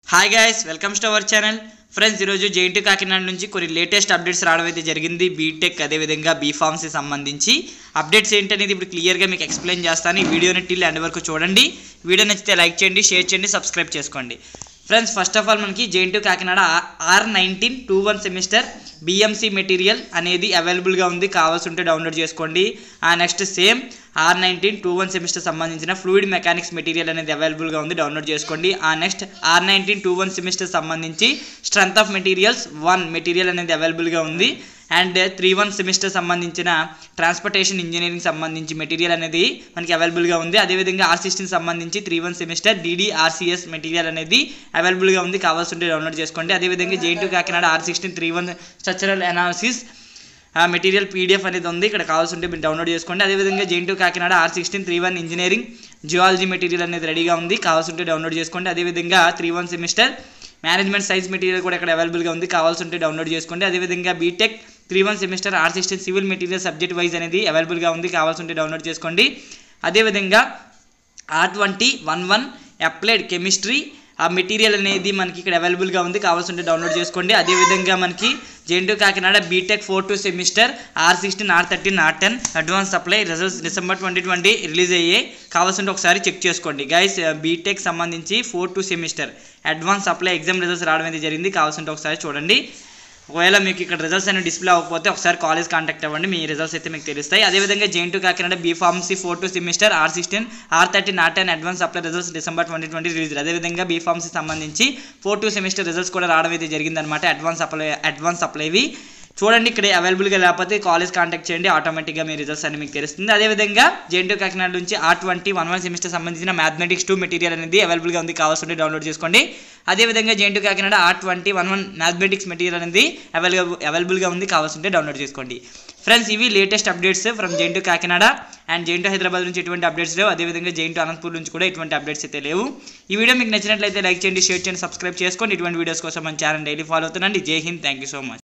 Hi guys, welcomes to our channel. Friends, ఈరోజు JNT Kakinada నుంచి కొన్ని లేటెస్ట్ అప్డేట్స్ రావడం అయితే జరిగింది. బీటెక్ అదేవిధంగా బీఫార్మసీ సంబంధించి అప్డేట్స్ ఏంటనేది ఇప్పుడు క్లియర్గా మీకు ఎక్స్ప్లెయిన్ చేస్తాను. ఈ వీడియోని టిల్ ఎండ్ వరకు చూడండి. వీడియో నచ్చితే లైక్ చేయండి, షేర్ చేయండి, సబ్స్క్రైబ్ చేసుకోండి. ఫ్రెండ్స్, ఫస్ట్ ఆఫ్ ఆల్ మనకి JNT Kakinada R1921 semester BMC material అనేది అవైలబుల్గా ఉంది. కావాల్సి ఉంటే డౌన్లోడ్ చేసుకోండి. నెక్స్ట్ సేమ్ R1921 సెమిస్టర్ సంబంధించిన ఫ్లూయిడ్ మెకానిక్స్ మెటీరియల్ అనేది అవైలబుల్గా ఉంది, డౌన్లోడ్ చేసుకోండి. నెక్స్ట్ R1921 సెమిస్టర్ సంబంధించి స్ట్రెంత్ ఆఫ్ మెటీరియల్స్ 1 మెటీరియల్ అనేది అవైలబుల్గా ఉంది. అండ్ 31 సెమిస్టర్ సంబంధించిన ట్రాన్స్పోర్టేషన్ ఇంజనీరింగ్ సంబంధించి మెటీరియల్ అనేది మనకి అవైలబుల్గా ఉంది. అదేవిధంగా R16 సంబంధించి 31 సెమిస్టర్ DDRCS మెటీరియల్ అనేది అవైలబుల్గా ఉంది. కావాల్సి ఉంటే డౌన్లోడ్ చేసుకోండి. అదేవిధంగా JNT Kakinada R16 31 structural analysis material PDF అనేది ఉంది, ఇక్కడ కావాల్సి ఉంటే మీరు డౌన్లోడ్ చేసుకోండి. అదేవిధంగా JNT Kakinada R16 31 engineering geology material అనేది రెడీగా ఉంది, కావాల్సి ఉంటే డౌన్లోడ్ చేసుకోండి. అదేవిధంగా 31 సెమిస్టర్ మేనేజ్మెంట్ సైన్స్ మెటీరియల్ కూడా ఇక్కడ అవైలబుల్గా ఉంది, కావాల్సి ఉంటే డౌన్లోడ్ చేసుకోండి. అదేవిధంగా BTech 31 semester R16 civil material subject wise అనేది అవైలబుల్గా ఉంది, కావాల్సి ఉంటే డౌన్లోడ్ చేసుకోండి. అదేవిధంగా R2011 అప్లైడ్ కెమిస్ట్రీ ఆ మెటీరియల్ అనేది మనకి ఇక్కడ అవైలబుల్గా ఉంది, కావాల్సి ఉంటే డౌన్లోడ్ చేసుకోండి. అదేవిధంగా మనకి JNT Kakinada BTech 42 semester R16 R13 R10 advance supply results December 2020 release అయ్యాయి, కావాల్సి ఉంటే ఒకసారి చెక్ చేసుకోండి. గైస్, బీటెక్ సంబంధించి 42 semester advance supply exam results రావడం అయితే జరిగింది, కావాల్సి ఉంటే ఒకసారి చూడండి. ఒకవేళ మీకు ఇక్కడ రిజల్ట్స్ అనేవి డిస్ప్లే అవ్వకపోతే ఒకసారి కాలేజ్ కాంటాక్ట్ అవ్వండి, మీ రిజల్ట్స్ అయితే మీకు తెలుస్తాయి. అదేవిధంగా JNT Kakinada B pharmacy 42 semester R16 R13 R10 advance apply results December 2020 release. అదేవిధంగా బీఫార్మసీ సంబంధించి 42 సెమిస్టర్ రిజల్ట్స్ కూడా రావడం అయితే జరిగిందనమాట. అడ్వాన్స్ అప్లైవి చూడండి, ఇక్కడ అవైలబుల్గా లేకపోతే కాలేజ్ కాంటాక్ట్ చేయండి, ఆటోమేటిక్గా మీ రిజల్ట్స్ అని మీకు తెలుస్తుంది. అదేవిధంగా జేఎన్టీ కాకినాడ నుంచి R2011 సెమిస్టర్ సంబంధించిన మ్యాథమెటిక్స్ 2 మెటీరియల్ అనేది అవైలబుల్గా ఉంది, కావాల్సి ఉంటే డౌన్లోడ్ చేసుకోండి. అదేవిధంగా JNT Kakinada R2011 mathematics material అనేది అవైలబుల్గా ఉంది, కావాల్సి ఉంటే డౌన్లోడ్ చేసుకోండి. ఫ్రెండ్స్, ఇవి latest updates from JNT Kakinada and JNT Hyderabad నుంచి ఎటువంటి అప్డేట్స్ లేవు. అదేవిధంగా జేఎన్టీ అనంతపూర్ నుంచి కూడా ఎటువంటి అప్డేట్స్ అయితే లేవు. ఈ వీడియో మీకు నచ్చినట్లయితే లైక్ చేయండి, షేర్ చేయండి, సబ్స్క్రైబ్ చేసుకోండి. ఇటువంటి వీడియోస్ కోసం మన ఛానల్ డైలీ ఫాలో అవుతుందండి. Jai Hind, thank you so much.